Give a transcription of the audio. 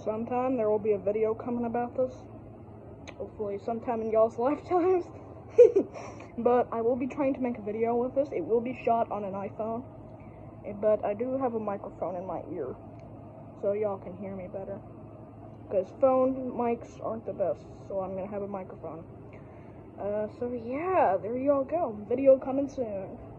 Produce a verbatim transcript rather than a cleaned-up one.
sometime there will be a video coming about this. Hopefully sometime in y'all's lifetimes. But I will be trying to make a video with this. It will be shot on an iPhone. But I do have a microphone in my ear, so y'all can hear me better. Because phone mics aren't the best, so I'm going to have a microphone. Uh, so yeah, there y'all go. Video coming soon.